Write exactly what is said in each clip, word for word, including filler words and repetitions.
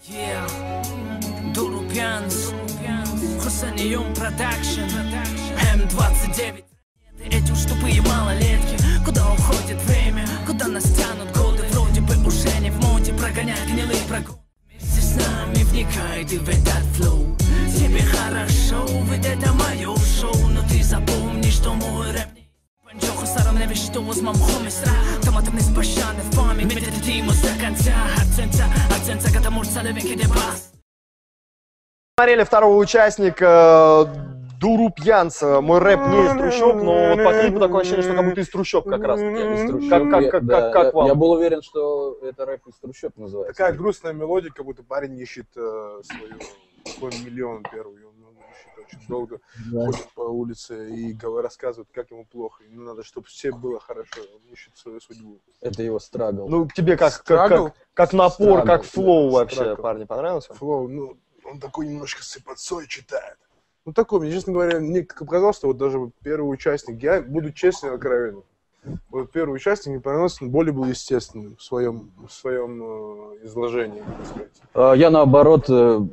Yeah, Дурупянс, Хусаниум Продакшн, эм двадцать девять. Эти уж тупые малолетки, куда уходит время, куда нас тянут годы, вроде бы уже не в моде прогонять гнилые прогоны. Вместе с нами вникай ты в этот флоу, тебе хорошо, ведь это мое шоу, но ты запомни, что мой рэп Панчоху старом не вещь, что возьмем хомистра, томатом не спощаны в память, метод диму до конца, акцента, акцента, когда мурца левенький дебас. Смотрели второго участника Дурупянс. Мой рэп не из трущоб, но вот по клипу такое ощущение, что как будто из трущоб как раз. Из трущоб. Как, как, как, да, как, как я, вам? Я был уверен, что это рэп из трущоб называется. Такая грустная мелодия, как будто парень ищет э, свою, свой миллион первый. Он, он ищет очень долго, да. Ходит по улице и рассказывает, как ему плохо. Ему надо, чтобы всем было хорошо. Он ищет свою судьбу. Это его страгл. Ну, тебе как, как, как, как напор, страгл, как флоу да, вообще, страгл. Парни, понравился? Флоу, ну, он такой немножко сыпацой читает. Ну, такой, мне, честно говоря, мне показалось, что вот даже первый участник, я буду честен и откровенен. Вот первый участник мне понравился, он более был естественным в своем, в своем э, изложении, так сказать. Я, наоборот,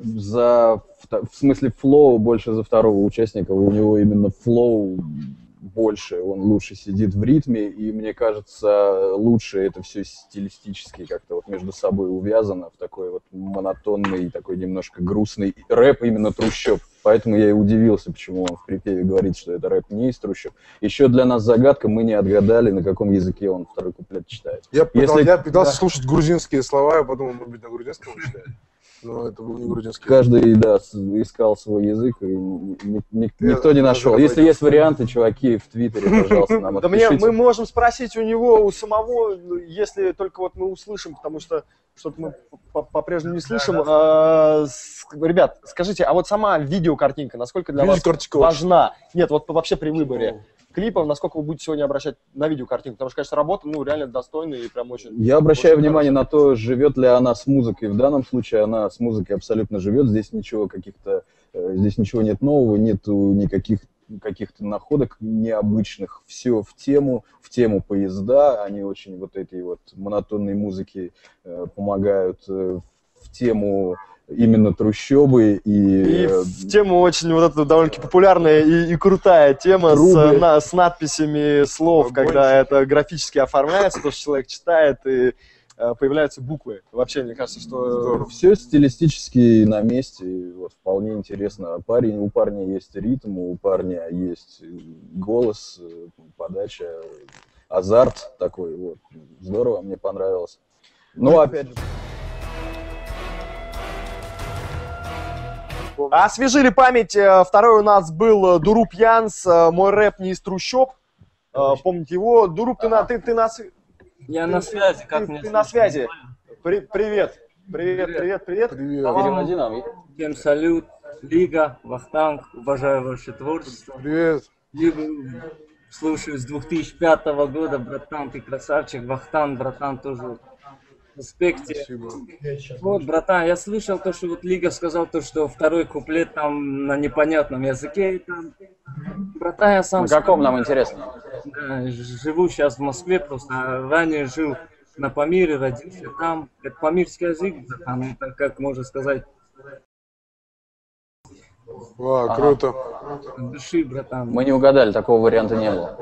за, в смысле флоу больше за второго участника. У него именно флоу больше, он лучше сидит в ритме, и мне кажется, лучше это все стилистически как-то вот между собой увязано в такой вот монотонный, такой немножко грустный рэп именно трущоб. Поэтому я и удивился, почему он в припеве говорит, что это рэп не из трущоб. Еще для нас загадка, мы не отгадали, на каком языке он второй куплет читает. Я, пытал, Если... я пытался да. слушать грузинские слова, я подумал, может быть, на грузинском он читает. Но это был не грузинский. Каждый, да, искал свой язык, и ни, ни, никто не нашел. Если есть варианты, чуваки, в Твиттере, пожалуйста, нам отпишите. Да мне, мы можем спросить у него, у самого, если только вот мы услышим, потому что что-то мы по-прежнему не слышим. А, с, ребят, скажите, а вот сама видеокартинка, насколько для вас важна? Нет, вот вообще при выборе клипов, насколько вы будете сегодня обращать на видеокартинку? Потому что, конечно, работа, ну, реально достойная и прям очень... Я обращаю очень внимание хорошая. на то, живет ли она с музыкой. В данном случае она с музыкой абсолютно живет. Здесь ничего каких-то... Здесь ничего нет нового, нету никаких каких-то находок необычных. Все в тему, в тему поезда. Они очень вот этой вот монотонной музыки э, помогают э, в тему... именно трущобы и... И в тему очень вот эта довольно-таки популярная и, и крутая тема с, на, с надписями слов, Огонь. Когда это графически оформляется, то, что человек читает, и э, появляются буквы. Вообще, мне кажется, что... Все стилистически на месте, вот, вполне интересно. Парень, у парня есть ритм, у парня есть голос, подача, азарт такой. Вот. Здорово, мне понравилось. Ну, опять же... Освежили память. Второй у нас был Дурупянс. Мой рэп не из трущоб. Помните его? Дуруп, ты на, ты, ты на связи. Я на связи. Как ты, мне ты на связи. При, привет. Привет, привет, привет. Привет. Переводи нам. Всем салют. Лига, Вахтанг. Уважаю ваше творчество. Привет. Лигу слушаю с две тысячи пятого года. Братан, ты красавчик. Вахтанг, братан, тоже... В аспекте. Спасибо. Вот, братан, я слышал то, что вот Лига сказал то, что второй куплет там на непонятном языке. И там... Братан, я сам... На каком нам интересно? Да, живу сейчас в Москве, просто ранее жил на Памире, родился там. Это памирский язык, братан, это, как можно сказать... Вау, ага. круто. От души, братан. Мы не угадали, такого варианта не было.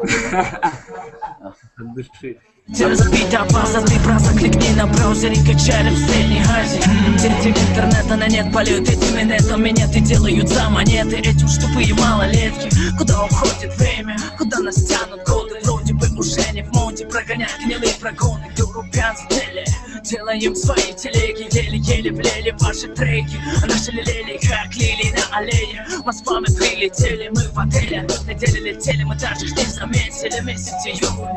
От души. Забита база, ты браза, кликни на браузере, качали в средней Азии. Дети интернета на нет полют этими нетами, нет и делают за монеты. Эти уж тупые малолетки, куда уходит время, куда нас тянут годы, вроде бы уже не в моде прогонять гнилые прогоны. Дурупянс в деле, делаем свои телеги, еле-еле влели ваши треки, а наши лелели, как лилии на аллее. Москва, мы прилетели, мы в отеле, на неделе летели, мы даже не заметили месяц июль.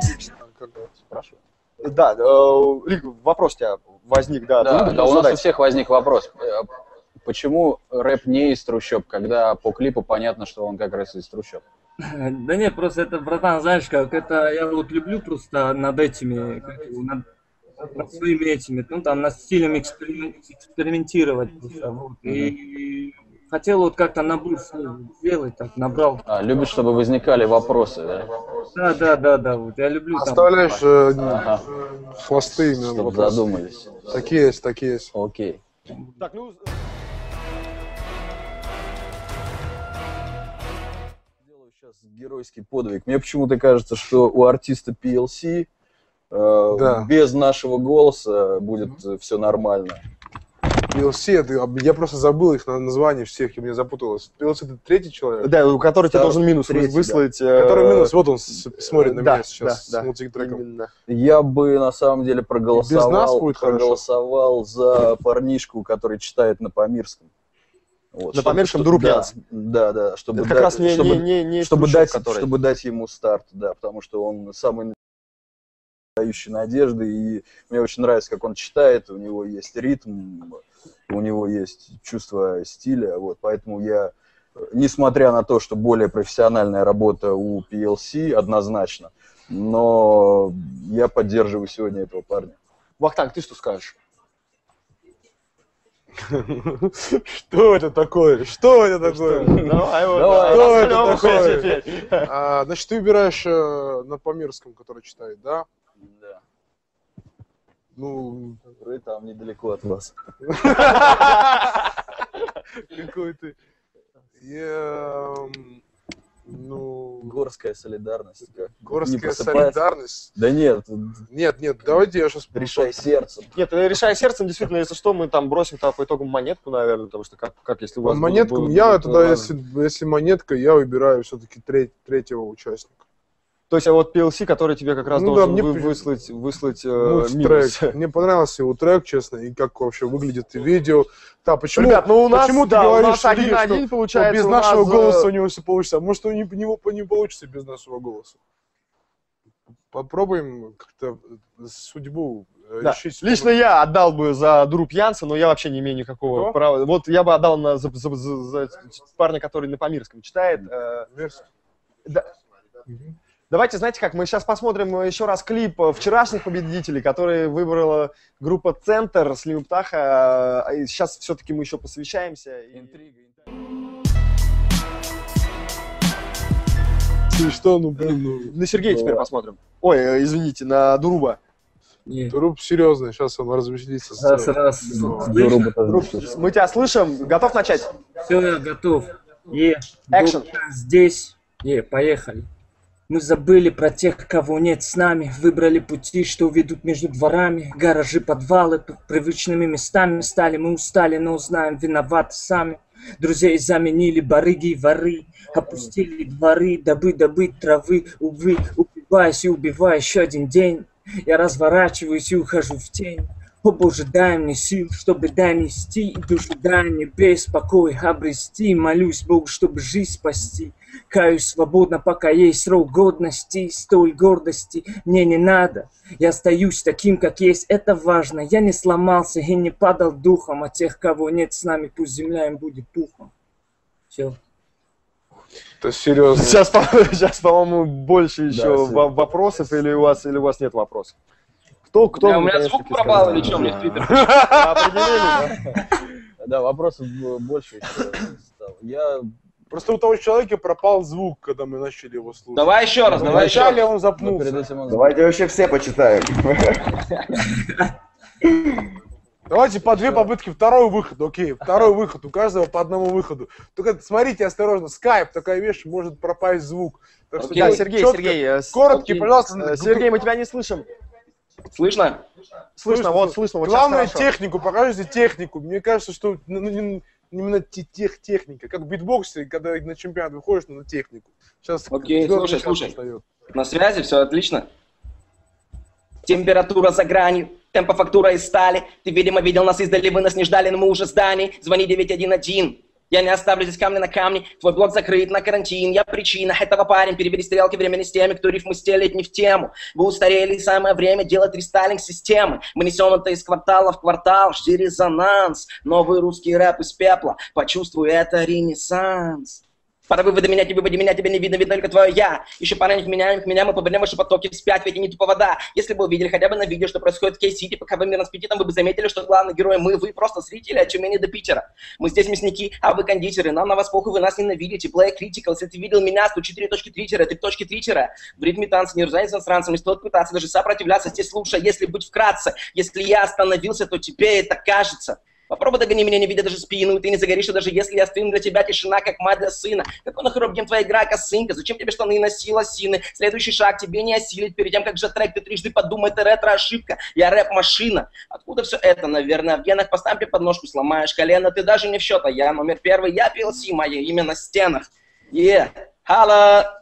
Да, э, Лик, вопрос у тебя возник, да. Да, да, да у нас у всех возник вопрос. Почему рэп не из трущоб, когда по клипу понятно, что он как раз из трущоб? Да нет, просто это, братан, знаешь как, это я вот люблю просто над этими, как, над, над своими этими, ну там, над стилем эксперим, экспериментировать просто, вот. И хотел вот как-то набор сделать, так, набрал. А, любишь, чтобы возникали вопросы, да? Да, да, да, да, вот я люблю. Оставляешь э, ага. хвосты именно. Чтобы задумались. Такие есть, такие есть. Окей. Так, ну... Делаю сейчас геройский подвиг. Мне почему-то кажется, что у артиста пи эл си э, Да. без нашего голоса будет mm-hmm. все нормально. пи эл си, это, я просто забыл их название всех, и мне запуталось. пи эл си это третий человек? Да, у которого тебе Да, должен минус третий, выслать. да. Который минус, вот он с- смотрит на да, меня сейчас да, с мультитреком. именно. Я бы на самом деле проголосовал, Без нас будет проголосовал за парнишку, который читает на Памирском. Вот, На чтобы- Памирском чтобы- Дурупянц. Да, да, да, чтобы Это как дать- раз не, чтобы, не, не, не чтобы Стручок, дать, который... чтобы дать ему старт, да, потому что он самый дающий надежды, и мне очень нравится, как он читает, у него есть ритм, у него есть чувство стиля, вот, поэтому я, несмотря на то, что более профессиональная работа у пи эл си, однозначно, но я поддерживаю сегодня этого парня. Вахтанг, ты что скажешь? Что это такое? Что это такое? Давай, вот, Давай. Что это Давай, такое? теперь. А, значит, ты выбираешь э, на Памирском, который читает, да? Да. Ну, Который там недалеко от вас. какой ты... Я, м, ну, Горская солидарность. как? Не горская просыпается. солидарность. Да нет, Нет, нет, давайте я сейчас... решай сердцем. Нет, решая сердцем, действительно, если что, мы там бросим -то по итогам монетку, наверное, потому что как, как если у вас... Монетку, было- было- я было- тогда, было- если, если монетка, я выбираю все-таки третьего участника. То есть, а вот пи эл си, который тебе как раз Ну да, должен мне вы- при- выслать, выслать э, Ну, минус. трек. Мне понравился его трек, честно, и как вообще выглядит видео. Да, почему, Ребят, ну у нас, почему ты да, у говоришь, нас один Сергей, на что- один что получается. без у нашего нас, э, голоса у него все получится? А может, у него не, не получится без нашего голоса? Попробуем как-то судьбу э, Да. решить. Лично я отдал бы за Дурупьянца, но я вообще не имею никакого Кто? права. Вот я бы отдал на, за, за- за- за парня, который на Памирском читает. э, Мерзко. да. Давайте, знаете как, мы сейчас посмотрим еще раз клип вчерашних победителей, которые выбрала группа «Центр», Слим Птаха. А сейчас все-таки мы еще посвящаемся. и- Ты что, ну блин, ну... На Сергея теперь посмотрим. Ой, э, извините, на Дуруба. Не. Труп серьезный, сейчас он развеселится. Раз, раз. Дуруба тоже Друг, слышал. мы тебя слышим. Готов начать? Все, я готов. Е, Экшен. доктор здесь. Е, поехали. Мы забыли про тех, кого нет с нами. Выбрали пути, что ведут между дворами. Гаражи, подвалы, п- привычными местами стали. Мы устали, но узнаем, виноваты сами. Друзей заменили барыги и воры. Опустили дворы, дабы добыть травы. Увы, убиваюсь и убиваю еще один день. Я разворачиваюсь и ухожу в тень. О Боже, дай мне сил, чтобы донести, и душу дай мне беспокой обрести. Молюсь Богу, чтобы жизнь спасти. Каюсь свободно, пока есть срок годности. Столь гордости мне не надо. Я остаюсь таким, как есть, это важно. Я не сломался и не падал духом. А тех, кого нет с нами, пусть земля им будет пухом. Все. Это серьезно. Сейчас, по- сейчас, по-моему, больше еще Сергей. во- вопросов, или у вас, или у вас нет вопросов? Кто, кто? Бля, у мне, меня конечно, звук таки пропал скажет? или что, мне в Твиттер? Определили, да? Да, вопросов э, больше еще стало. Я Просто у того человека пропал звук, когда мы начали его слушать. Давай еще раз, давай еще Вначале раз. он но запнулся. перед этим он... Давайте вообще все почитаем. Давайте по две попытки, второй выход, окей, второй выход, у каждого по одному выходу. Только смотрите осторожно, скайп, такая вещь, может пропасть звук. Так что Окей. Да, делайте Сергей, четко, Сергей, э, с- короткий, э, пожалуйста. Сергей, мы тебя не слышим. Слышно? Слышно, вот, слышно, вот Главное сейчас хорошо. технику, покажите технику. Мне кажется, что ну, ну, не- именно те- тех техника, как в битбоксе, когда на чемпионат выходишь, надо технику. Сейчас Окей, звездный слушай, час слушай. встает. На связи, все отлично. Температура за гранью, темпофактура из стали. Ты, видимо, видел нас издали, вы нас не ждали, но мы уже в здании. Звони девять один один. Я не оставлю здесь камня на камне. Твой блог закрыт на карантин. Я причина этого, парень. Перевели стрелки времени с теми, кто рифмы стелит не в тему. Вы устарели, самое время делать рестайлинг системы. Мы несем это из квартала в квартал. Жди резонанс. Новый русский рэп из пепла. Почувствуй, это ренессанс. Пора вывода меня, тебе выводи меня, тебе не видно, видно только твое я. Еще пара них меня, их меня, мы повернем ваши потоки вспять, ведь и не тупо вода. Если бы увидели хотя бы на видео, что происходит в Кей-Сити, пока вы мирно спите, там вы бы заметили, что главный герой мы, вы просто зрители от Тюмени до Питера. Мы здесь мясники, а вы кондитеры, нам на вас похуй, вы нас ненавидите. Play Critical, если ты видел меня, то четыре точки тритера, три точки тритера. В ритме танца, не ржай с иностранцем, не стоит пытаться даже сопротивляться, здесь слушай, если быть вкратце. Если я остановился, то тебе это кажется. Попробуй догони меня, не видя даже спину, ты не загоришься, даже если я стыну. Для тебя тишина, как мать для сына. Какой нахрен гем твоя игра, косынка? Зачем тебе штаны носила сины? Следующий шаг тебе не осилить. Перед тем, как же трек, ты трижды подумай, это ретро-ошибка. Я рэп-машина. Откуда все это? Наверное, в генах по стампе подножку сломаешь колено. Ты даже не в счет, а я номер первый. Я пи эл си, мое имя на стенах. Е, хала.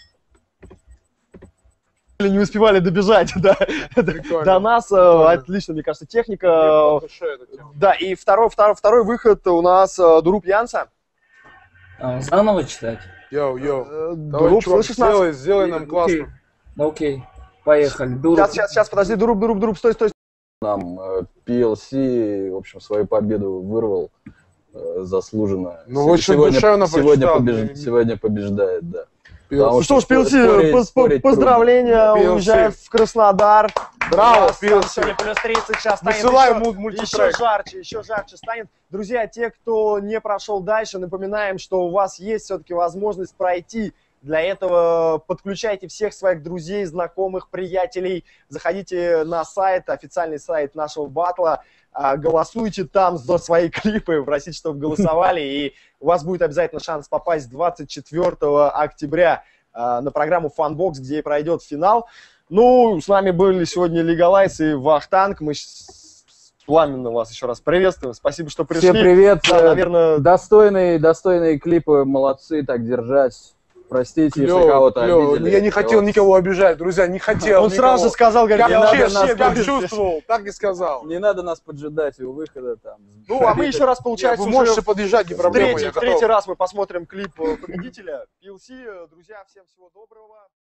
Не успевали добежать до, до нас. Прикольно. Отлично, мне кажется, техника. Да, и второй, второй, второй выход у нас Дуруп Янса. А, заново читать? Йоу, йоу. Э, Давай, Дуруп, чувак, слышишь нас? сделай, сделай нам Окей. классно. Ну, окей, поехали. Дуруп. Сейчас, сейчас, сейчас, подожди, Дуруп, Дуруп, Дуруп, стой, стой. Нам э, пи эл си, в общем, свою победу вырвал э, заслуженно. Ну, Се- очень сегодня, душевно сегодня, прочитал. побеж- сегодня побеждает, да. пи эл си. Потому Ну что ж, спор- пи эл си, спорить- поз- спорить поздравления, пи эл си. уезжает в Краснодар. Браво, У нас пи эл си. Сегодня плюс тридцать, сейчас станет Высылаем еще, му- мультитрек. еще жарче, еще жарче станет. Друзья, те, кто не прошел дальше, напоминаем, что у вас есть все-таки возможность пройти. Для этого подключайте всех своих друзей, знакомых, приятелей. Заходите на сайт, официальный сайт нашего батла. а, Голосуйте там за свои клипы, просите, чтобы голосовали. И у вас будет обязательно шанс попасть двадцать четвёртого октября а, на программу Funbox, где пройдет финал. Ну, с нами были сегодня Лигалайз и Вахтанг. Мы с- пламенно вас еще раз приветствуем. Спасибо, что пришли. Всем привет. Да, э, наверное, Достойные, достойные клипы, молодцы, так держать. Простите, если Клёво, кого-то клёво. обидели. Я не хотел Вот. никого обижать, друзья, не хотел. он сразу же никого. сказал, говорит, Как, не надо честно, нас как побеждать. чувствовал, так и сказал. Не надо нас поджидать у выхода там. Ну, а мы еще раз, получается, Вы уже можете подъезжать, не в проблема, третий, я в третий готов. раз мы посмотрим клип э, победителя. пи эл си, друзья, всем всего доброго.